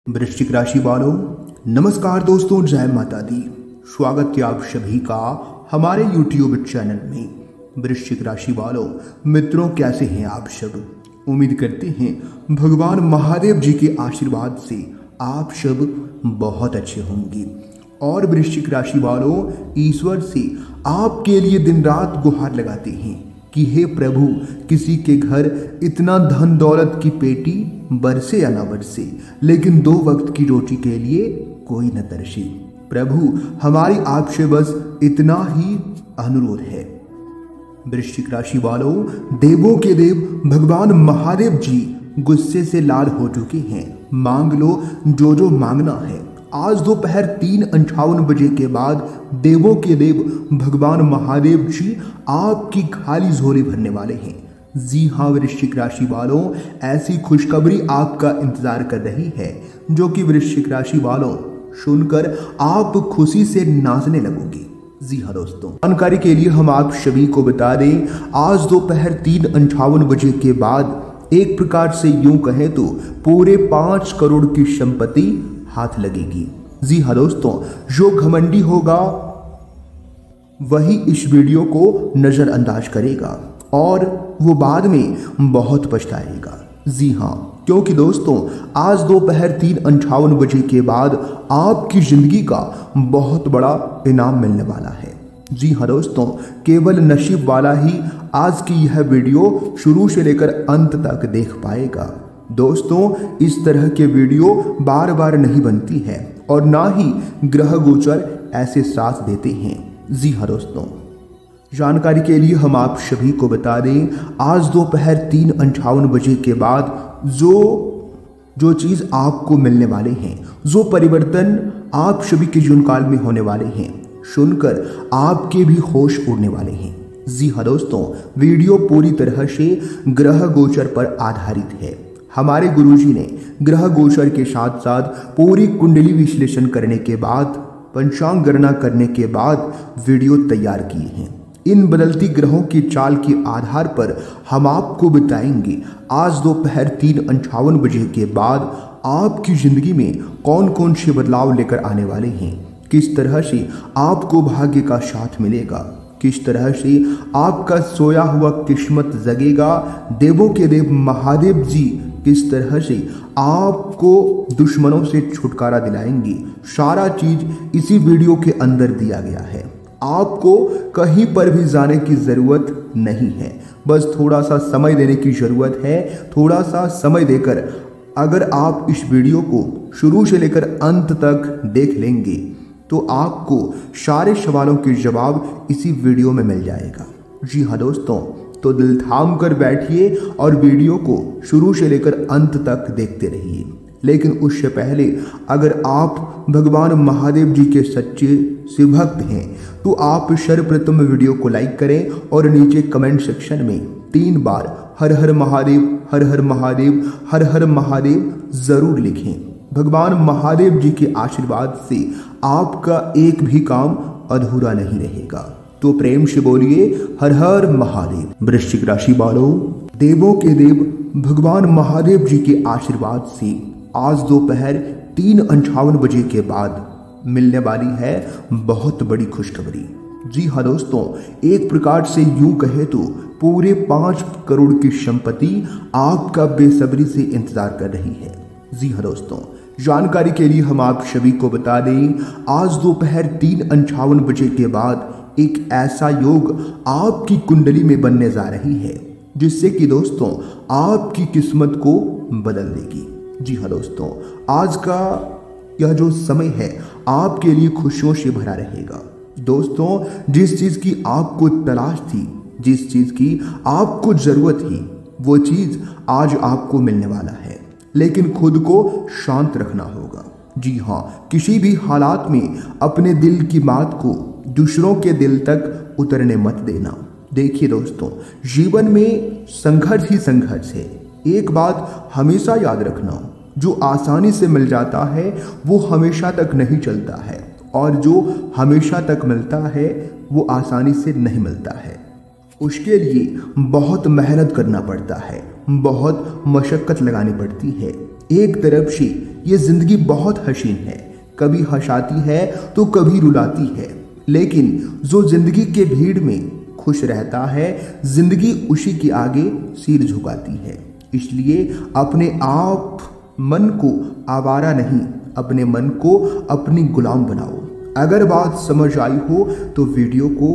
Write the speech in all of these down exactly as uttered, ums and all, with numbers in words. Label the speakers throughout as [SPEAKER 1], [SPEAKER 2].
[SPEAKER 1] वृश्चिक राशि वालों, नमस्कार दोस्तों, जय माता दी। स्वागत है आप सभी का हमारे यूट्यूब चैनल में। वृश्चिक राशि वालों, मित्रों कैसे हैं आप सब? उम्मीद करते हैं भगवान महादेव जी के आशीर्वाद से आप सब बहुत अच्छे होंगे। और वृश्चिक राशि वालों, ईश्वर से आपके लिए दिन रात गुहार लगाते हैं कि हे प्रभु, किसी के घर इतना धन दौलत की पेटी बरसे या ना बरसे, लेकिन दो वक्त की रोटी के लिए कोई न तरसे। प्रभु, हमारी आपसे बस इतना ही अनुरोध है। वृश्चिक राशि वालों, देवों के देव भगवान महादेव जी गुस्से से लाल हो चुके हैं। मांग लो जो जो मांगना है। आज दोपहर तीन अंठावन बजे के बाद देवों के देव भगवान महादेव जी आपकी खाली झोली भरने वाले हैं। जी हाँ वृश्चिक राशि वालों, ऐसी खुशखबरी आपका इंतजार कर रही है जो कि वृश्चिक राशि वालों सुनकर आप खुशी से नाचने लगोगे। जी हाँ दोस्तों, जानकारी के लिए हम आप सभी को बता दें, आज दोपहर तीन अंठावन बजे के बाद एक प्रकार से यूं कहें तो पूरे पांच करोड़ की संपत्ति हाथ लगेगी। जी हाँ दोस्तों, जो घमंडी होगा वही इस वीडियो को नजरअंदाज करेगा और वो बाद में बहुत पछताएगा। जी हाँ, क्योंकि दोस्तों आज दोपहर तीन अंठावन बजे के बाद आपकी जिंदगी का बहुत बड़ा इनाम मिलने वाला है। जी हाँ दोस्तों, केवल नसीब वाला ही आज की यह वीडियो शुरू से लेकर अंत तक देख पाएगा। दोस्तों, इस तरह के वीडियो बार बार नहीं बनती है और ना ही ग्रह गोचर ऐसे साथ देते हैं। जी हाँ दोस्तों, जानकारी के लिए हम आप सभी को बता दें, आज दोपहर तीन अंठावन बजे के बाद जो जो चीज़ आपको मिलने वाले हैं, जो परिवर्तन आप सभी के जीवन काल में होने वाले हैं, सुनकर आपके भी होश उड़ने वाले हैं। जी हाँ दोस्तों, वीडियो पूरी तरह से ग्रह गोचर पर आधारित है। हमारे गुरुजी ने ग्रह गोचर के साथ साथ पूरी कुंडली विश्लेषण करने के बाद, पंचांग गणना करने के बाद वीडियो तैयार किए हैं। इन बदलती ग्रहों की चाल के आधार पर हम आपको बताएंगे आज दोपहर तीन अंठावन बजे के बाद आपकी जिंदगी में कौन कौन से बदलाव लेकर आने वाले हैं, किस तरह से आपको भाग्य का साथ मिलेगा, किस तरह से आपका सोया हुआ किस्मत जगेगा, देवों के देव महादेव जी किस तरह से आपको दुश्मनों से छुटकारा दिलाएंगे। सारा चीज इसी वीडियो के अंदर दिया गया है। आपको कहीं पर भी जाने की जरूरत नहीं है, बस थोड़ा सा समय देने की जरूरत है। थोड़ा सा समय देकर अगर आप इस वीडियो को शुरू से लेकर अंत तक देख लेंगे तो आपको सारे सवालों के जवाब इसी वीडियो में मिल जाएगा। जी हाँ दोस्तों, तो दिल थाम कर बैठिए और वीडियो को शुरू से लेकर अंत तक देखते रहिए। लेकिन उससे पहले अगर आप भगवान महादेव जी के सच्चे शिव भक्त हैं तो आप सर्वप्रथम वीडियो को लाइक करें और नीचे कमेंट सेक्शन में तीन बार हर हर महादेव, हर हर महादेव, हर हर महादेव जरूर लिखें। भगवान महादेव जी के आशीर्वाद से आपका एक भी काम अधूरा नहीं रहेगा। तो प्रेम से बोलिए हर हर महादेव। वृश्चिक राशि वालों, देवों के देव भगवान महादेव जी के आशीर्वाद से आज दोपहर तीन अंठावन बजे के बाद मिलने वाली है बहुत बड़ी खुशखबरी। जी हाँ दोस्तों, एक प्रकार से यूं कहे तो पूरे पांच करोड़ की संपत्ति आपका बेसब्री से इंतजार कर रही है। जी हाँ दोस्तों, जानकारी के लिए हम आप सभी को बता दें, आज दोपहर तीन अंठावन बजे के बाद एक ऐसा योग आपकी कुंडली में बनने जा रही है जिससे कि दोस्तों आपकी किस्मत को बदल देगी। जी हाँ दोस्तों, आज का यह जो समय है आपके लिए खुशियों से भरा रहेगा। दोस्तों, जिस चीज की आपको तलाश थी, जिस चीज की आपको जरूरत थी, वो चीज आज आपको मिलने वाला है, लेकिन खुद को शांत रखना होगा। जी हाँ, किसी भी हालात में अपने दिल की बात को दूसरों के दिल तक उतरने मत देना। देखिए दोस्तों, जीवन में संघर्ष ही संघर्ष है। एक बात हमेशा याद रखना, जो आसानी से मिल जाता है वो हमेशा तक नहीं चलता है, और जो हमेशा तक मिलता है वो आसानी से नहीं मिलता है। उसके लिए बहुत मेहनत करना पड़ता है, बहुत मशक्कत लगानी पड़ती है। एक तरफ से ये जिंदगी बहुत हसीन है, कभी हंसाती है तो कभी रुलाती है, लेकिन जो जिंदगी के भीड़ में खुश रहता है, जिंदगी उसी के आगे सिर झुकाती है। इसलिए अपने आप मन को आवारा नहीं, अपने मन को अपनी गुलाम बनाओ। अगर बात समझ आई हो तो वीडियो को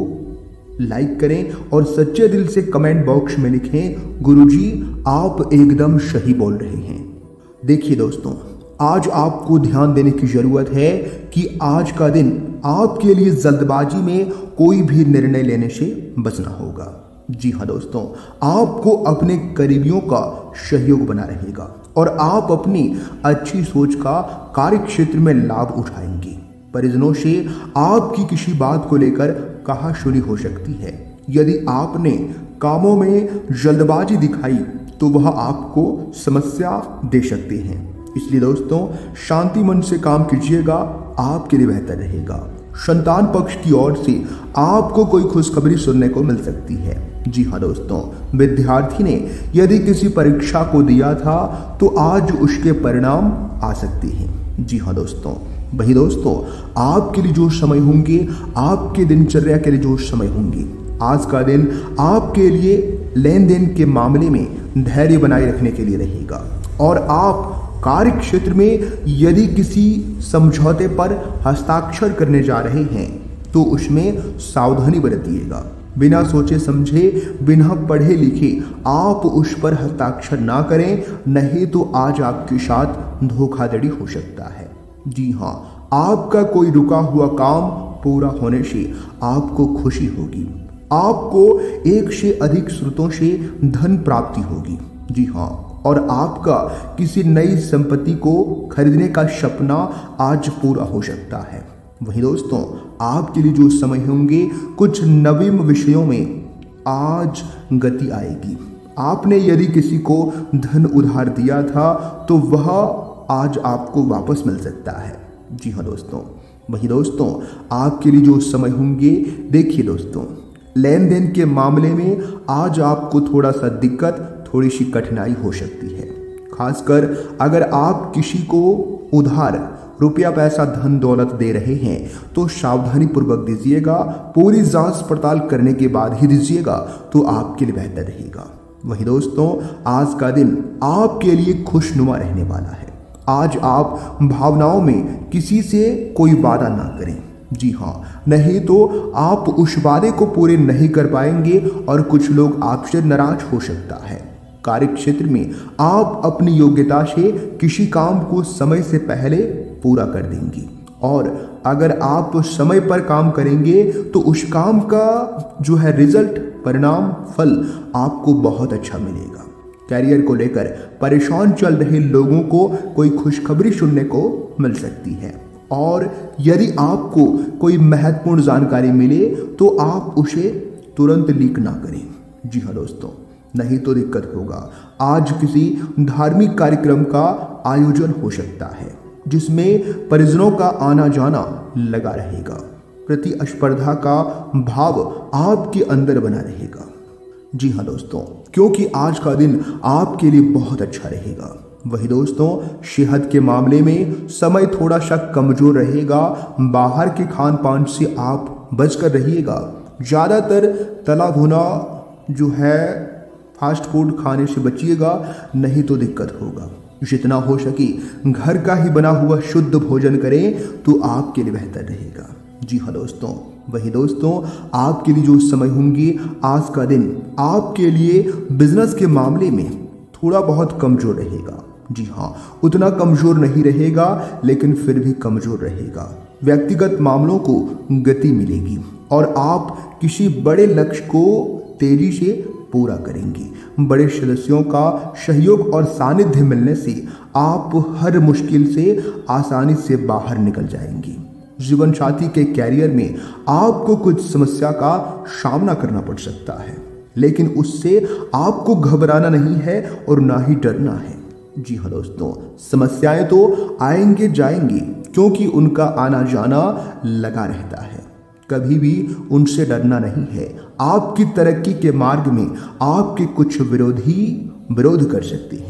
[SPEAKER 1] लाइक करें और सच्चे दिल से कमेंट बॉक्स में लिखें, गुरुजी आप एकदम सही बोल रहे हैं। देखिए दोस्तों, आज आपको ध्यान देने की जरूरत है कि आज का दिन आपके लिए जल्दबाजी में कोई भी निर्णय लेने से बचना होगा। जी हाँ दोस्तों, आपको अपने करीबियों का सहयोग बना रहेगा और आप अपनी अच्छी सोच का कार्य क्षेत्र में लाभ उठाएंगे। परिजनों से आपकी किसी बात को लेकर कहासुनी हो सकती है। यदि आपने कामों में जल्दबाजी दिखाई तो वह आपको समस्या दे सकते हैं। इसलिए दोस्तों, शांति मन से काम कीजिएगा, आपके लिए बेहतर रहेगा। संतान पक्ष की ओर से आपको कोई खुशखबरी सुनने को मिल सकती है। जी हाँ दोस्तों, विद्यार्थी ने यदि किसी परीक्षा को दिया था तो आज उसके परिणाम आ सकते हैं। जी हाँ दोस्तों, वही दोस्तों, आपके लिए जो समय होंगे, आपके दिनचर्या के लिए जो समय होंगे, आज का दिन आपके लिए लेन देन के मामले में धैर्य बनाए रखने के लिए रहेगा। और आप कार्य क्षेत्र में यदि किसी समझौते पर हस्ताक्षर करने जा रहे हैं तो उसमें सावधानी बरतिएगा। बिना सोचे समझे, बिना पढ़े लिखे आप उस पर हस्ताक्षर ना करें, नहीं तो आज आपके साथ धोखाधड़ी हो सकता है। जी हाँ, आपका कोई रुका हुआ काम पूरा होने से आपको खुशी होगी। आपको एक से अधिक स्रोतों से धन प्राप्ति होगी। जी हाँ, और आपका किसी नई संपत्ति को खरीदने का सपना आज पूरा हो सकता है। वही दोस्तों, आपके लिए जो समय होंगे, कुछ नवीन विषयों में आज गति आएगी। आपने यदि किसी को धन उधार दिया था तो वह आज आपको वापस मिल सकता है। जी हाँ दोस्तों, वही दोस्तों, आपके लिए जो समय होंगे, देखिए दोस्तों, लेन देन के मामले में आज आपको थोड़ा सा दिक्कत, थोड़ी सी कठिनाई हो सकती है। खासकर अगर आप किसी को उधार रुपया पैसा धन दौलत दे रहे हैं तो सावधानी पूर्वक दीजिएगा। पूरी जांच पड़ताल करने के बाद ही दीजिएगा तो आपके लिए बेहतर रहेगा। वही दोस्तों, आज का दिन आपके लिए खुशनुमा रहने वाला है। आज आप भावनाओं में किसी से कोई वादा ना करें। जी हाँ, नहीं तो आप उस वादे को पूरे नहीं कर पाएंगे और कुछ लोग आपसे नाराज हो सकता है। कार्य क्षेत्र में आप अपनी योग्यता से किसी काम को समय से पहले पूरा कर देंगे और अगर आप समय पर काम करेंगे तो उस काम का जो है रिजल्ट, परिणाम, फल आपको बहुत अच्छा मिलेगा। कैरियर को लेकर परेशान चल रहे लोगों को कोई खुशखबरी सुनने को मिल सकती है और यदि आपको कोई महत्वपूर्ण जानकारी मिले तो आप उसे तुरंत लीक ना करें। जी हाँ दोस्तों, नहीं तो दिक्कत होगा। आज किसी धार्मिक कार्यक्रम का आयोजन हो सकता है जिसमें परिजनों का आना जाना लगा रहेगा। प्रतिस्पर्धा का भाव आपके अंदर बना रहेगा। जी हाँ दोस्तों, क्योंकि आज का दिन आपके लिए बहुत अच्छा रहेगा। वही दोस्तों, सेहत के मामले में समय थोड़ा सा कमजोर रहेगा। बाहर के खान पान से आप बचकर रहिएगा। ज़्यादातर तला भुना जो है फास्ट फूड खाने से बचिएगा, नहीं तो दिक्कत होगा। जितना हो सके घर का ही बना हुआ शुद्ध भोजन करें तो आपके लिए बेहतर रहेगा। जी हाँ दोस्तों, वही दोस्तों, आपके लिए जो समय होंगे, आज का दिन आपके लिए बिजनेस के मामले में थोड़ा बहुत कमजोर रहेगा। जी हाँ, उतना कमजोर नहीं रहेगा लेकिन फिर भी कमजोर रहेगा। व्यक्तिगत मामलों को गति मिलेगी और आप किसी बड़े लक्ष्य को तेजी से पूरा करेंगे। बड़े सदस्यों का सहयोग और सानिध्य मिलने से आप हर मुश्किल से आसानी से बाहर निकल जाएंगे। जीवन साथी के कैरियर में आपको कुछ समस्या का सामना करना पड़ सकता है, लेकिन उससे आपको घबराना नहीं है और ना ही डरना है। जी हाँ दोस्तों, समस्याएं तो आएंगे जाएंगी क्योंकि उनका आना जाना लगा रहता है। कभी भी उनसे डरना नहीं है। आपकी तरक्की के मार्ग में आपके कुछ विरोधी विरोध कर सकते हैं,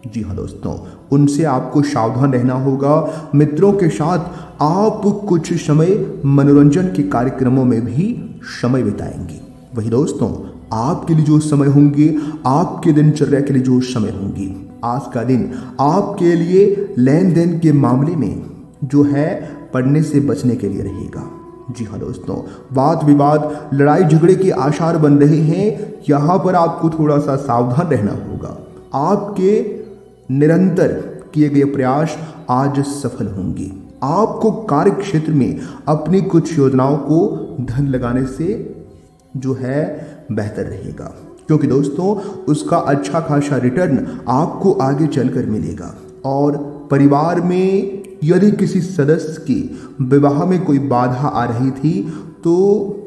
[SPEAKER 1] जी हाँ दोस्तों, उनसे आपको सावधान रहना होगा। मित्रों के साथ आप कुछ समय मनोरंजन के कार्यक्रमों में भी समय बिताएंगे। वही दोस्तों, आपके लिए जो समय होंगे, आपके दिनचर्या के लिए जो समय होंगे, आज का दिन आपके लिए लेन देन के मामले में जो है पढ़ने से बचने के लिए रहेगा। जी हाँ दोस्तों, वाद विवाद, लड़ाई झगड़े के आसार बन रहे हैं। यहाँ पर आपको थोड़ा सा सावधान रहना होगा। आपके निरंतर किए गए प्रयास आज सफल होंगे। आपको कार्य क्षेत्र में अपनी कुछ योजनाओं को धन लगाने से जो है बेहतर रहेगा, क्योंकि दोस्तों उसका अच्छा खासा रिटर्न आपको आगे चलकर मिलेगा। और परिवार में यदि किसी सदस्य के विवाह में कोई बाधा आ रही थी तो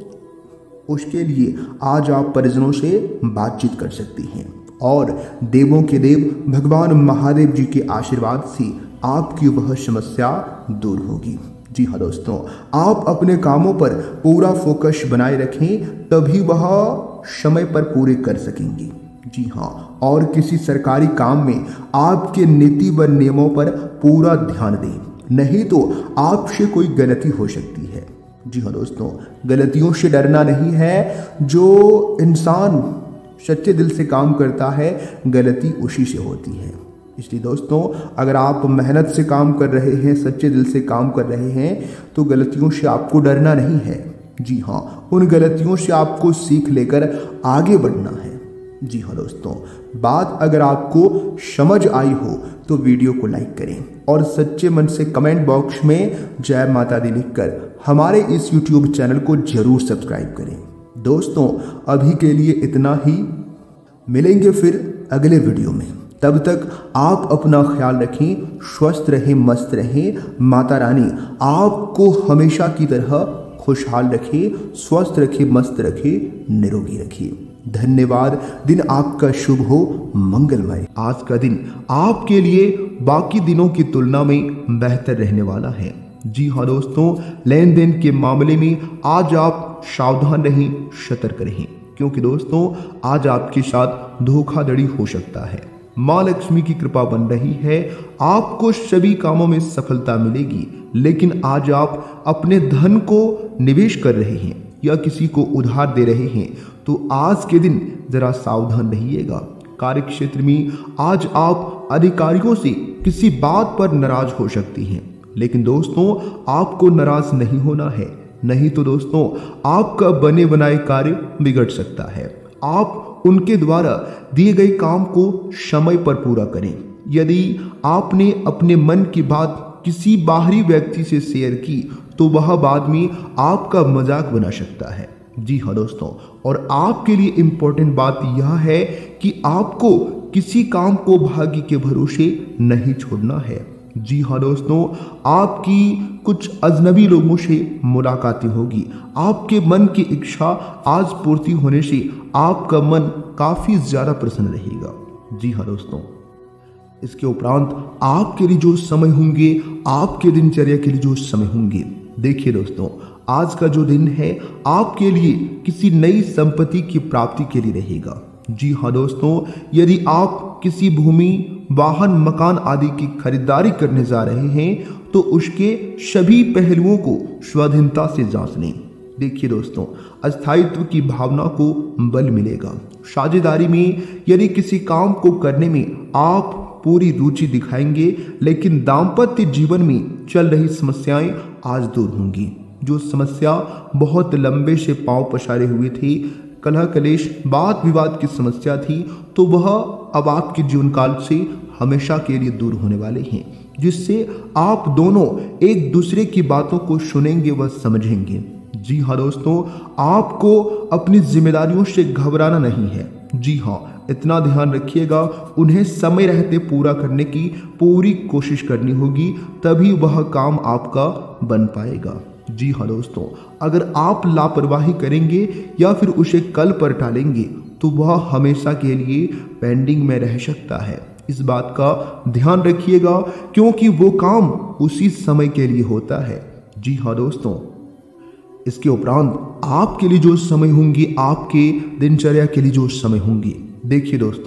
[SPEAKER 1] उसके लिए आज आप परिजनों से बातचीत कर सकती हैं और देवों के देव भगवान महादेव जी के आशीर्वाद से आपकी वह समस्या दूर होगी। जी हाँ दोस्तों, आप अपने कामों पर पूरा फोकस बनाए रखें, तभी वह समय पर पूरे कर सकेंगे। जी हाँ, और किसी सरकारी काम में आपके नीति व नियमों पर पूरा ध्यान दें, नहीं तो आपसे कोई गलती हो सकती है। जी हाँ दोस्तों, गलतियों से डरना नहीं है। जो इंसान सच्चे दिल से काम करता है, गलती उसी से होती है। इसलिए दोस्तों, अगर आप मेहनत से काम कर रहे हैं, सच्चे दिल से काम कर रहे हैं, तो गलतियों से आपको डरना नहीं है। जी हाँ, उन गलतियों से आपको सीख लेकर आगे बढ़ना है। जी हाँ दोस्तों, बात अगर आपको समझ आई हो तो वीडियो को लाइक करें और सच्चे मन से कमेंट बॉक्स में जय माता दी लिखकर हमारे इस यूट्यूब चैनल को जरूर सब्सक्राइब करें। दोस्तों, अभी के लिए इतना ही, मिलेंगे फिर अगले वीडियो में। तब तक आप अपना ख्याल रखें, स्वस्थ रहें, मस्त रहें। माता रानी आपको हमेशा की तरह खुशहाल रखे, स्वस्थ रखे, मस्त रखे, निरोगी रखे। धन्यवाद। दिन आपका शुभ हो, मंगलमय। आज का दिन आपके लिए बाकी दिनों की तुलना में बेहतर रहने वाला है। जी हाँ दोस्तों, लेन देन के मामले में आज आप सावधान रहें, सतर्क रहें, क्योंकि दोस्तों आज आपके साथ धोखाधड़ी हो सकता है। माँ लक्ष्मी की कृपा बन रही है, आपको सभी कामों में सफलता मिलेगी। लेकिन आज आप अपने धन को निवेश कर रहे हैं या किसी को उधार दे रहे हैं, तो आज के दिन जरा सावधान रहिएगा। कार्य क्षेत्र में आज आप अधिकारियों से किसी बात पर नाराज हो सकती हैं, लेकिन दोस्तों आपको नाराज नहीं होना है, नहीं तो दोस्तों आपका बने बनाए कार्य बिगड़ सकता है। आप उनके द्वारा दिए गए काम को समय पर पूरा करें। यदि आपने अपने मन की बात किसी बाहरी व्यक्ति से शेयर की तो वह बाद में आपका मजाक बना सकता है। जी हाँ दोस्तों, और आपके लिए इम्पोर्टेंट बात यह है कि आपको किसी काम को भाग्य के भरोसे नहीं छोड़ना है। जी हाँ दोस्तों, आपकी कुछ अजनबी लोगों से मुलाकातें होगी। आपके मन की इच्छा आज पूर्ति होने से आपका मन काफी ज्यादा प्रसन्न रहेगा। जी हाँ दोस्तों, इसके उपरांत आपके लिए जो समय होंगे, आपके दिनचर्या के लिए जो समय होंगे, देखिए दोस्तों आज का जो दिन है आपके लिए किसी नई संपत्ति की प्राप्ति के लिए रहेगा। जी हाँ दोस्तों, यदि आप किसी भूमि, वाहन, मकान आदि की खरीदारी करने जा रहे हैं तो उसके सभी पहलुओं को स्वाधीनता से जांच लें। देखिए दोस्तों, अस्थायित्व की भावना को बल मिलेगा। साझेदारी में यदि किसी काम को करने में आप पूरी रुचि दिखाएंगे, लेकिन दाम्पत्य जीवन में चल रही समस्याएं आज दूर होंगी। जो समस्या बहुत लंबे से पांव पसारे हुए थी, कलह कलेश, वाद विवाद की समस्या थी, तो वह अब आपके जीवन काल से हमेशा के लिए दूर होने वाले हैं, जिससे आप दोनों एक दूसरे की बातों को सुनेंगे व समझेंगे। जी हाँ दोस्तों, आपको अपनी जिम्मेदारियों से घबराना नहीं है। जी हाँ, इतना ध्यान रखिएगा, उन्हें समय रहते पूरा करने की पूरी कोशिश करनी होगी, तभी वह काम आपका बन पाएगा। जी हाँ दोस्तों, अगर आप लापरवाही करेंगे या फिर उसे कल पर टालेंगे तो वह हमेशा के लिए पेंडिंग में रह सकता है। इस बात का ध्यान रखिएगा, क्योंकि वो काम उसी समय के लिए होता है। जी हाँ दोस्तों, इसके उपरांत आपके लिए जो समय होंगे, आपके दिनचर्या के लिए जो समय होंगे, देखिए दोस्तों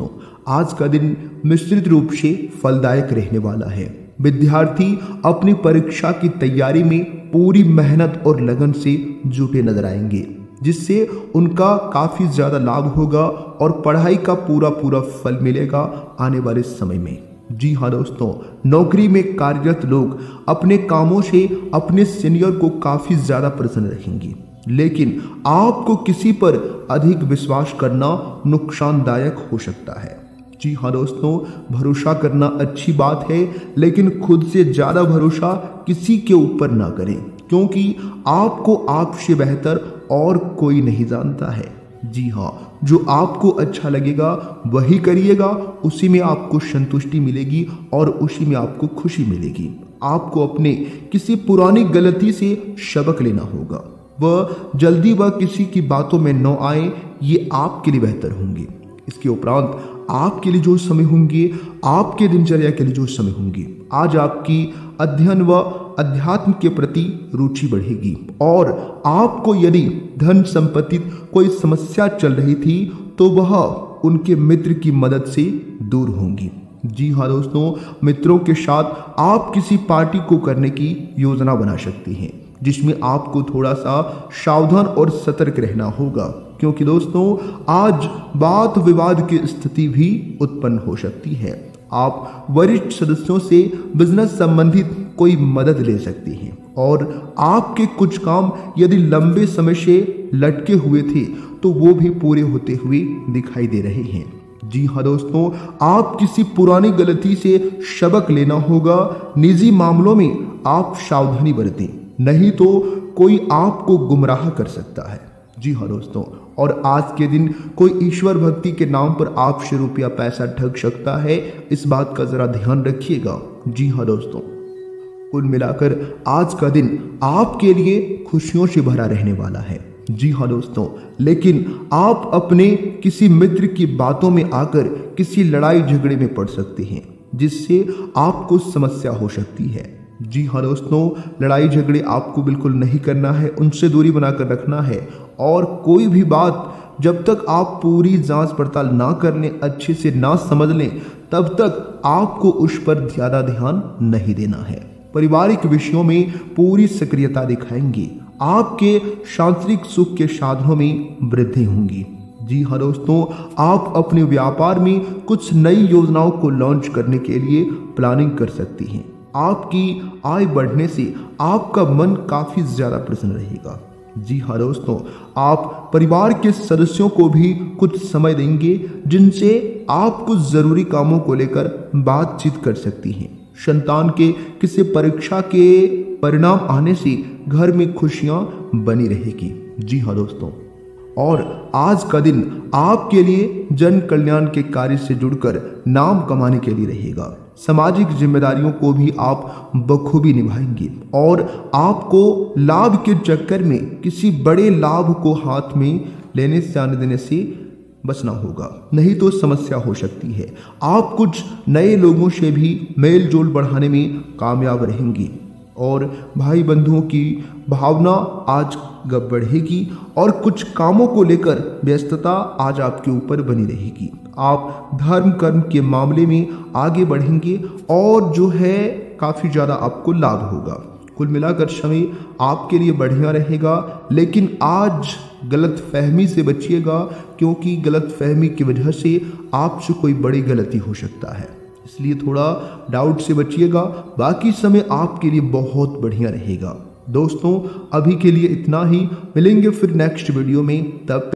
[SPEAKER 1] आज का दिन मिश्रित रूप से फलदायक रहने वाला है। विद्यार्थी अपनी परीक्षा की तैयारी में पूरी मेहनत और लगन से जुटे नजर आएंगे, जिससे उनका काफ़ी ज़्यादा लाभ होगा और पढ़ाई का पूरा पूरा फल मिलेगा आने वाले समय में। जी हाँ दोस्तों, नौकरी में कार्यरत लोग अपने कामों से अपने सीनियर को काफ़ी ज़्यादा प्रसन्न रखेंगे, लेकिन आपको किसी पर अधिक विश्वास करना नुकसानदायक हो सकता है। जी हाँ दोस्तों, भरोसा करना अच्छी बात है, लेकिन खुद से ज़्यादा भरोसा किसी के ऊपर ना करें, क्योंकि आपको आपसे बेहतर और कोई नहीं जानता है। जी हाँ, जो आपको अच्छा लगेगा वही करिएगा, उसी में आपको संतुष्टि मिलेगी और उसी में आपको खुशी मिलेगी। आपको अपने किसी पुरानी गलती से सबक लेना होगा, वह जल्दी वह किसी की बातों में न आए, ये आपके लिए बेहतर होंगे। इसके उपरांत आपके लिए जो समय होंगे, आपके दिनचर्या के लिए जो समय होंगे, आज आपकी अध्ययन व अध्यात्म के प्रति रुचि बढ़ेगी और आपको यदि धन संपत्ति कोई समस्या चल रही थी तो वह उनके मित्र की मदद से दूर होंगी। जी हाँ दोस्तों, मित्रों के साथ आप किसी पार्टी को करने की योजना बना सकते हैं, जिसमें आपको थोड़ा सा सावधान और सतर्क रहना होगा, क्योंकि दोस्तों आज वाद विवाद की स्थिति भी उत्पन्न हो सकती है। आप वरिष्ठ सदस्यों से बिजनेस संबंधित कोई मदद ले सकते हैं और आपके कुछ काम यदि लंबे समय से लटके हुए थे तो वो भी पूरे होते हुए दिखाई दे रहे हैं। जी हाँ दोस्तों, आप किसी पुरानी गलती से सबक लेना होगा। निजी मामलों में आप सावधानी बरतें, नहीं तो कोई आपको गुमराह कर सकता है। जी हाँ दोस्तों, और आज के दिन कोई ईश्वर भक्ति के नाम पर आपसे रुपया पैसा ठग सकता है, इस बात का जरा ध्यान रखिएगा। जी हाँ दोस्तों, कुल मिलाकर आज का दिन आपके लिए खुशियों से भरा रहने वाला है। जी हाँ दोस्तों, लेकिन आप अपने किसी मित्र की बातों में आकर किसी लड़ाई झगड़े में पड़ सकते हैं, जिससे आपको समस्या हो सकती है। जी हाँ दोस्तों, लड़ाई झगड़े आपको बिल्कुल नहीं करना है, उनसे दूरी बनाकर रखना है और कोई भी बात जब तक आप पूरी जांच पड़ताल ना कर लें, अच्छे से ना समझ लें, तब तक आपको उस पर ज़्यादा ध्यान नहीं देना है। पारिवारिक विषयों में पूरी सक्रियता दिखाएंगे, आपके शारीरिक सुख के साधनों में वृद्धि होंगी। जी हाँ दोस्तों, आप अपने व्यापार में कुछ नई योजनाओं को लॉन्च करने के लिए प्लानिंग कर सकती हैं। आपकी आय बढ़ने से आपका मन काफ़ी ज़्यादा प्रसन्न रहेगा। जी हाँ दोस्तों, आप परिवार के सदस्यों को भी कुछ समय देंगे, जिनसे आप कुछ ज़रूरी कामों को लेकर बातचीत कर सकती हैं। संतान के किसी परीक्षा के परिणाम आने से घर में खुशियाँ बनी रहेगी। जी हाँ दोस्तों, और आज का दिन आपके लिए जन कल्याण के कार्य से जुड़कर नाम कमाने के लिए रहेगा। सामाजिक जिम्मेदारियों को भी आप बखूबी निभाएंगे और आपको लाभ के चक्कर में किसी बड़े लाभ को हाथ में लेने से आने देने से बचना होगा, नहीं तो समस्या हो सकती है। आप कुछ नए लोगों से भी मेल जोल बढ़ाने में कामयाब रहेंगी और भाई बंधुओं की भावना आज बढ़ेगी और कुछ कामों को लेकर व्यस्तता आज आपके ऊपर बनी रहेगी। आप धर्म कर्म के मामले में आगे बढ़ेंगे और जो है काफ़ी ज़्यादा आपको लाभ होगा। कुल मिलाकर समय आपके लिए बढ़िया रहेगा, लेकिन आज गलत फहमी से बचिएगा, क्योंकि गलत फहमी की वजह से आपसे कोई बड़ी गलती हो सकता है, इसलिए थोड़ा डाउट से बचिएगा। बाकी समय आपके लिए बहुत बढ़िया रहेगा। दोस्तों, अभी के लिए इतना ही, मिलेंगे फिर नेक्स्ट वीडियो में, तब